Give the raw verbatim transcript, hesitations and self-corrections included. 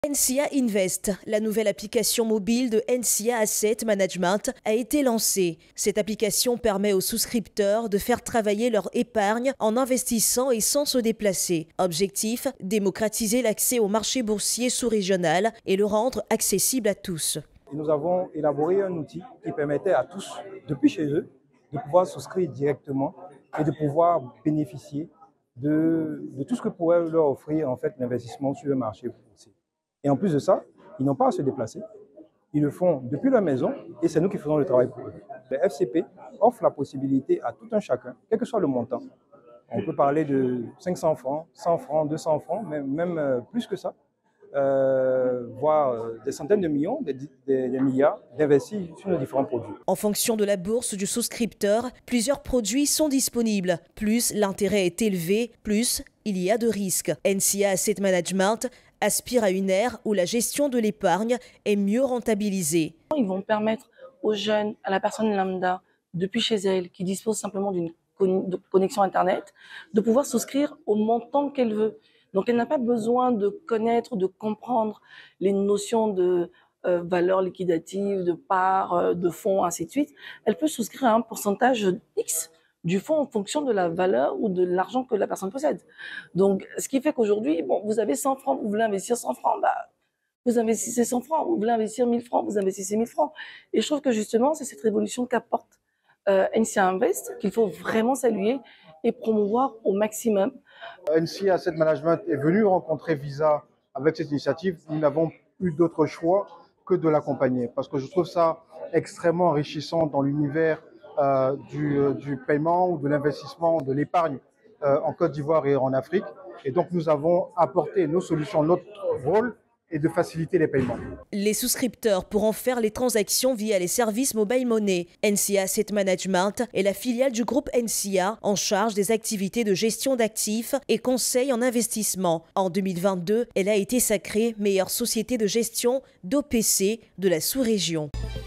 N C A Invest, la nouvelle application mobile de N C A Asset Management, a été lancée. Cette application permet aux souscripteurs de faire travailler leur épargne en investissant et sans se déplacer. Objectif, démocratiser l'accès au marché boursier sous-régional et le rendre accessible à tous. Nous avons élaboré un outil qui permettait à tous, depuis chez eux, de pouvoir souscrire directement et de pouvoir bénéficier de, de tout ce que pourrait leur offrir en fait l'investissement sur le marché boursier. Et en plus de ça, ils n'ont pas à se déplacer. Ils le font depuis leur maison et c'est nous qui faisons le travail pour eux. Le F C P offre la possibilité à tout un chacun, quel que soit le montant. On peut parler de cinq cents francs, cent francs, deux cents francs, même, même plus que ça, euh, voire des centaines de millions, des, des, des milliards d'investir sur nos différents produits. En fonction de la bourse du souscripteur, plusieurs produits sont disponibles. Plus l'intérêt est élevé, plus il y a de risques. N C A Asset Management aspire à une ère où la gestion de l'épargne est mieux rentabilisée. Ils vont permettre aux jeunes, à la personne lambda, depuis chez elle, qui dispose simplement d'une connexion Internet, de pouvoir souscrire au montant qu'elle veut. Donc elle n'a pas besoin de connaître, de comprendre les notions de euh, valeur liquidative, de part, euh, de fonds, ainsi de suite. Elle peut souscrire à un pourcentage X du fonds en fonction de la valeur ou de l'argent que la personne possède. Donc, ce qui fait qu'aujourd'hui, bon, vous avez cent francs, vous voulez investir cent francs, bah, vous investissez cent francs, vous voulez investir mille francs, vous investissez mille francs. Et je trouve que justement, c'est cette révolution qu'apporte euh, N C A Invest qu'il faut vraiment saluer et promouvoir au maximum. N C A Asset Management est venu rencontrer Visa avec cette initiative. Nous n'avons eu d'autre choix que de l'accompagner parce que je trouve ça extrêmement enrichissant dans l'univers Euh, du, euh, du paiement ou de l'investissement, de l'épargne euh, en Côte d'Ivoire et en Afrique. Et donc nous avons apporté nos solutions, notre rôle est de faciliter les paiements. Les souscripteurs pourront faire les transactions via les services mobile money. N C A Asset Management est la filiale du groupe N C A en charge des activités de gestion d'actifs et conseil en investissement. En deux mille vingt-deux, elle a été sacrée meilleure société de gestion d'O P C de la sous-région.